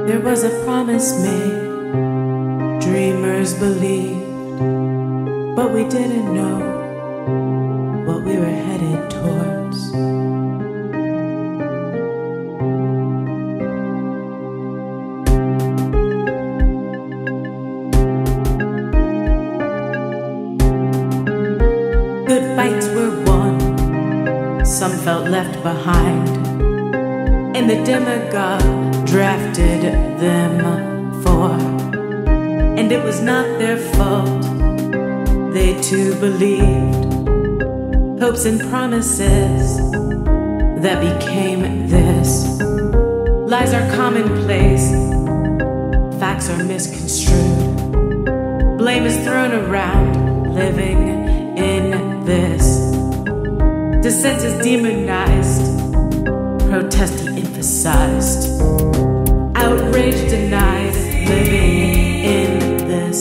There was a promise made, dreamers believed, but we didn't know what we were headed towards. Good fights were won, some felt left behind, and the demagogue drafted them for. And it was not their fault, they too believed hopes and promises that became this. Lies are commonplace, facts are misconstrued, blame is thrown around, living in this. Dissent is demonized, protest de-emphasized, outrage denied, living in this.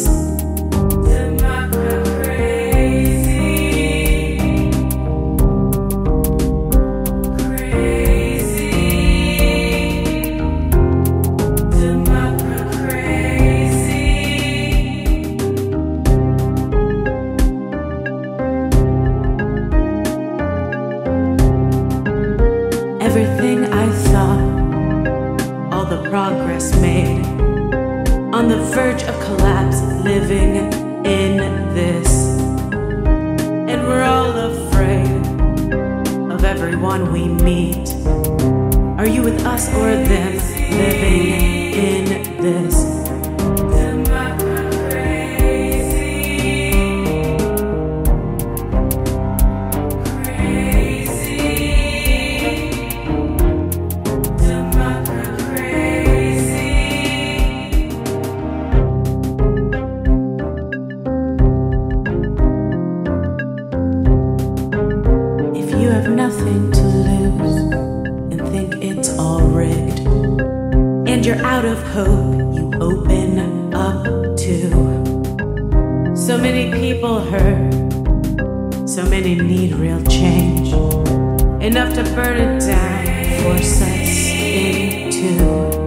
Everything I thought, all the progress made, on the verge of collapse, living in this. And we're all afraid of everyone we meet. Are you with us or them, living in this? You have nothing to lose and think it's all rigged, and you're out of hope, you open up to. So many people hurt, so many need real change, enough to burn it down, force us into.